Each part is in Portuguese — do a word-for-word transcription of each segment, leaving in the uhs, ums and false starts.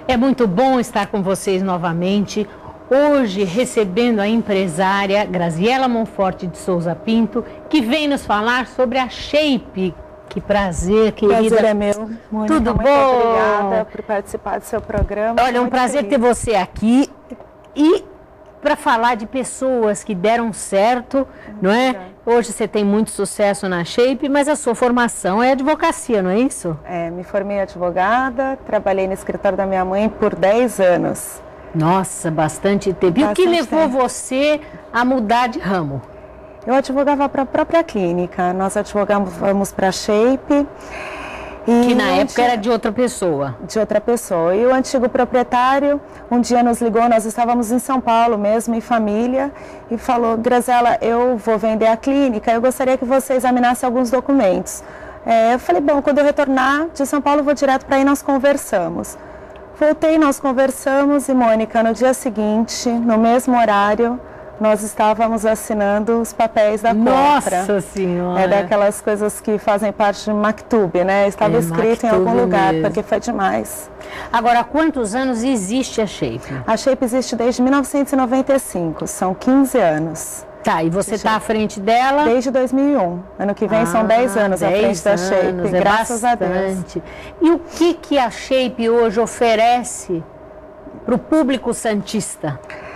É muito bom estar com vocês novamente. Hoje recebendo a empresária Graziela Monforte de Souza Pinto, que vem nos falar sobre a Shape. Que prazer, querida. Prazer é meu, Mônica. Tudo muito bom? Obrigada por participar do seu programa. Olha, é um muito prazer feliz. ter você aqui e para falar de pessoas que deram certo, não é? Hoje você tem muito sucesso na Shape, mas a sua formação é advocacia, não é isso? É, me formei advogada, trabalhei no escritório da minha mãe por dez anos. Nossa, bastante tempo. E o que levou tempo. você a mudar de ramo? Eu advogava para a própria clínica, nós advogávamos para a Shape. E Que na onde... época era de outra pessoa. De outra pessoa. E o antigo proprietário, um dia nos ligou, nós estávamos em São Paulo mesmo, em família, e falou: Graziela, eu vou vender a clínica, eu gostaria que você examinasse alguns documentos. É, eu falei, bom, quando eu retornar de São Paulo, eu vou direto para aí, nós conversamos. Voltei, nós conversamos e, Mônica, no dia seguinte, no mesmo horário, nós estávamos assinando os papéis da compra. Nossa Senhora! É daquelas coisas que fazem parte de Maktub, né? Estava É, escrito em Maktub algum lugar, mesmo. porque foi demais. Agora, há quantos anos existe a Shape? A Shape existe desde mil novecentos e noventa e cinco, são quinze anos. Tá, e você está à frente dela? Desde dois mil e um. Ano que vem ah, são dez anos à frente da Shape, anos, é graças bastante. a Deus. E o que, que a Shape hoje oferece para o público santista?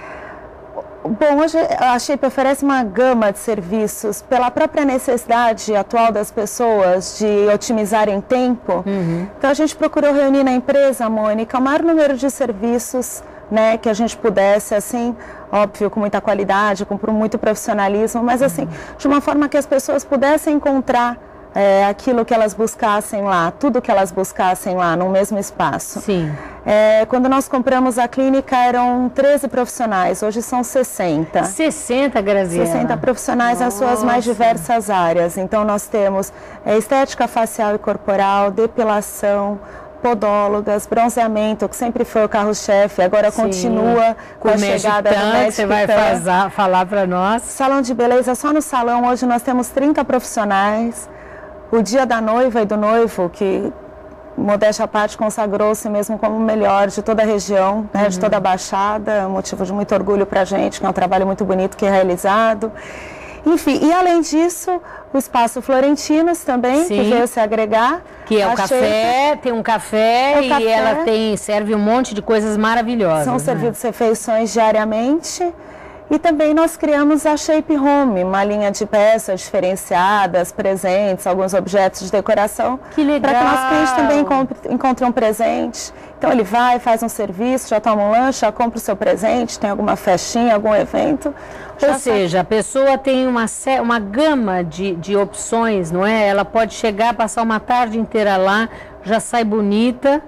Bom, hoje a Shape oferece uma gama de serviços pela própria necessidade atual das pessoas de otimizarem tempo. Uhum. Então a gente procurou reunir na empresa, Mônica, o maior número de serviços, né, que a gente pudesse, assim, óbvio, com muita qualidade, com muito profissionalismo, mas assim, uhum. de uma forma que as pessoas pudessem encontrar É, aquilo que elas buscassem lá, tudo que elas buscassem lá, no mesmo espaço. Sim. É, quando nós compramos a clínica, eram treze profissionais, hoje são sessenta. sessenta, Graziela? sessenta profissionais nas suas mais diversas áreas. Então, nós temos é, estética facial e corporal, depilação, podólogas, bronzeamento, que sempre foi o carro-chefe, agora Sim. continua com, com a chegada do Magic que você vai fazer, falar para nós. Salão de beleza, só no salão, hoje nós temos trinta profissionais. O dia da noiva e do noivo, que, modéstia à parte, consagrou-se mesmo como o melhor de toda a região, né, uhum. de toda a Baixada, motivo de muito orgulho para a gente, que é um trabalho muito bonito que é realizado. Enfim, e além disso, o Espaço Florentinos também, Sim. que veio se agregar. Que é o café, Shape. Tem um café é e café. Ela tem, serve um monte de coisas maravilhosas. São né? servidas refeições diariamente. E também nós criamos a Shape Home, uma linha de peças diferenciadas, presentes, alguns objetos de decoração. Que legal! Para que o nosso cliente também encontre, encontre um presente. Então ele vai, faz um serviço, já toma um lanche, já compra o seu presente, tem alguma festinha, algum evento. Ou seja, a pessoa tem uma, uma gama de, de opções, não é? Ela pode chegar, passar uma tarde inteira lá, já sai bonita.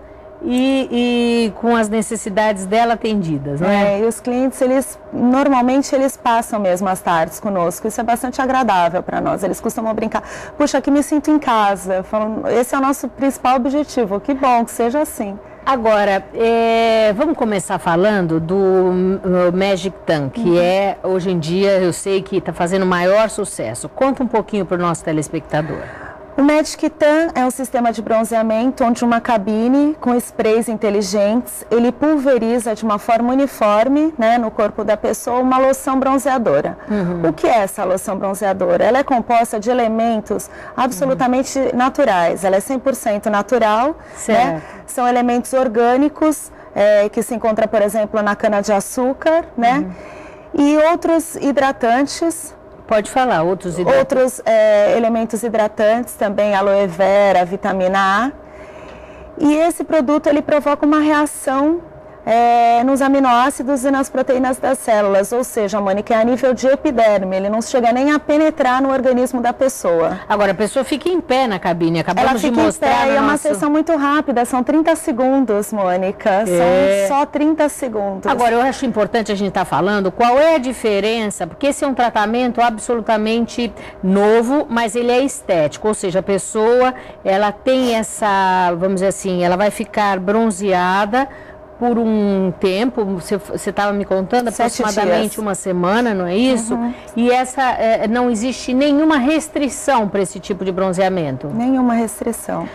E, e com as necessidades dela atendidas, não é? É, e os clientes, eles normalmente eles passam mesmo as tardes conosco, isso é bastante agradável para nós, eles costumam brincar, puxa, aqui me sinto em casa, falam, esse é o nosso principal objetivo, que bom que seja assim. Agora, é, vamos começar falando do uh, Magic Tan, que uhum. é, hoje em dia, eu sei que está fazendo maior sucesso. Conta um pouquinho para o nosso telespectador. O Magic Tan é um sistema de bronzeamento onde uma cabine com sprays inteligentes, ele pulveriza de uma forma uniforme, né, no corpo da pessoa uma loção bronzeadora. Uhum. O que é essa loção bronzeadora? Ela é composta de elementos absolutamente uhum. naturais, ela é cem por cento natural, né? São elementos orgânicos é, que se encontram, por exemplo, na cana-de-açúcar, né? Uhum. E outros hidratantes. Pode falar, outros hidratantes. Outros é, elementos hidratantes também, aloe vera, vitamina A. E esse produto, ele provoca uma reação é, nos aminoácidos e nas proteínas das células, ou seja, Mônica, é a nível de epiderme, ele não chega nem a penetrar no organismo da pessoa. Agora, a pessoa fica em pé na cabine, acabamos Ela fica de mostrar. Em pé, no e é uma nosso... sessão muito rápida, são trinta segundos, Mônica, é. são só trinta segundos. Agora, eu acho importante a gente estar tá falando qual é a diferença, porque esse é um tratamento absolutamente novo, mas ele é estético, ou seja, a pessoa, ela tem essa, vamos dizer assim, ela vai ficar bronzeada por um tempo, você estava me contando, Sete aproximadamente dias. uma semana, não é isso? Uhum. E essa, é, não existe nenhuma restrição para esse tipo de bronzeamento? Nenhuma restrição.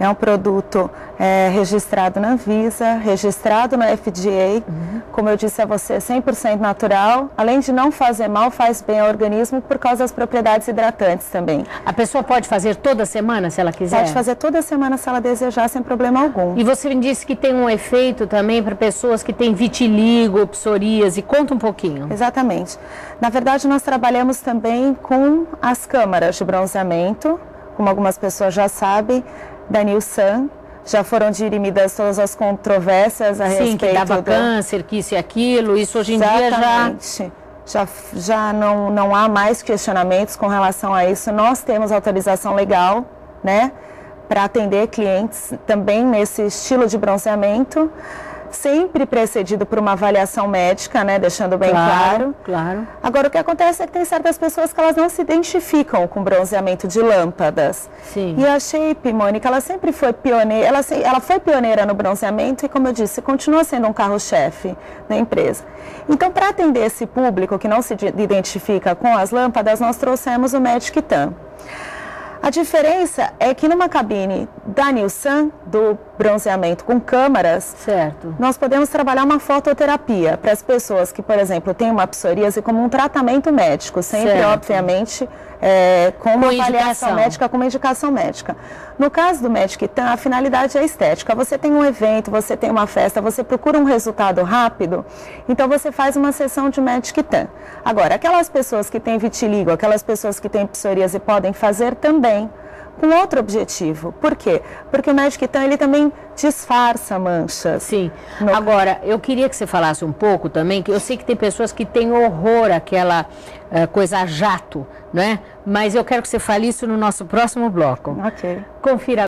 É um produto é, registrado na Anvisa, registrado na F D A, uhum. Como eu disse a você, cem por cento natural, além de não fazer mal, faz bem ao organismo por causa das propriedades hidratantes também. A pessoa pode fazer toda semana, se ela quiser? Pode fazer toda semana se ela desejar, sem problema algum. E você me disse que tem um efeito também para pessoas que têm vitiligo, psoríase, conta um pouquinho. Exatamente. Na verdade, nós trabalhamos também com as câmaras de bronzeamento, como algumas pessoas já sabem, da Nilsan, já foram dirimidas todas as controvérsias a Sim, respeito... Sim, que dava do... câncer, que isso e aquilo, isso hoje em Exatamente. dia já... Já, já não, não há mais questionamentos com relação a isso. Nós temos autorização legal, né, para atender clientes também nesse estilo de bronzeamento, sempre precedido por uma avaliação médica, né, deixando bem claro, claro. Claro. Agora, o que acontece é que tem certas pessoas que elas não se identificam com bronzeamento de lâmpadas. Sim. E a Shape, Mônica, ela sempre foi pioneira, ela, ela foi pioneira no bronzeamento e, como eu disse, continua sendo um carro-chefe da empresa. Então, para atender esse público que não se identifica com as lâmpadas, nós trouxemos o Magic Tan. A diferença é que numa cabine da Nilsan, do bronzeamento com câmaras, certo. Nós podemos trabalhar uma fototerapia para as pessoas que, por exemplo, têm uma psoríase como um tratamento médico, sempre, certo. Obviamente, é, com uma com avaliação indicação. médica, com uma indicação médica. No caso do Magic Tan, a finalidade é estética. Você tem um evento, você tem uma festa, você procura um resultado rápido, então você faz uma sessão de Magic Tan. Agora, aquelas pessoas que têm vitiligo, aquelas pessoas que têm psoríase podem fazer também, com outro objetivo. Por quê? Porque o Magic Tan, ele também disfarça manchas. Sim. No... Agora, eu queria que você falasse um pouco também, que eu sei que tem pessoas que têm horror àquela uh, coisa a jato, né? Mas eu quero que você fale isso no nosso próximo bloco. Ok. Confira.